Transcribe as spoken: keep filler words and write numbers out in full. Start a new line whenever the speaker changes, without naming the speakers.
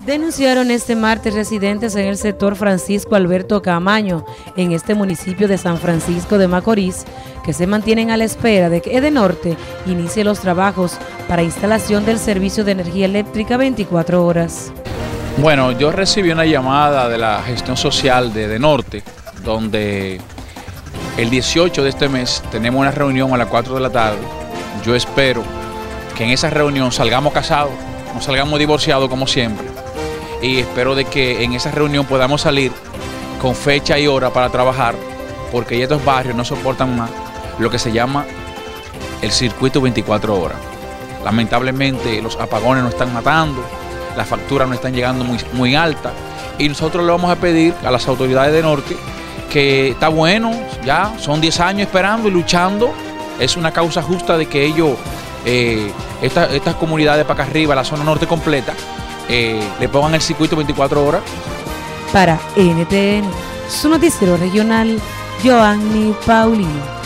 Denunciaron este martes residentes en el sector Francisco Alberto Camaño, en este municipio de San Francisco de Macorís, que se mantienen a la espera de que Edenorte inicie los trabajos para instalación del servicio de energía eléctrica veinticuatro horas.
Bueno, yo recibí una llamada de la gestión social de Edenorte, donde el dieciocho de este mes tenemos una reunión a las cuatro de la tarde. Yo espero que en esa reunión salgamos casados, no salgamos divorciados como siempre. Y espero de que en esa reunión podamos salir con fecha y hora para trabajar, porque ya estos barrios no soportan más lo que se llama el circuito veinticuatro horas. Lamentablemente los apagones nos están matando, las facturas nos están llegando muy, muy altas, y nosotros le vamos a pedir a las autoridades de Norte que está bueno, ya son diez años esperando y luchando, es una causa justa de que ellos, eh, esta, estas comunidades para acá arriba, la zona norte completa, Eh, le pongan el circuito veinticuatro horas.
Para N T N, su noticiero regional, Joanny Paulino.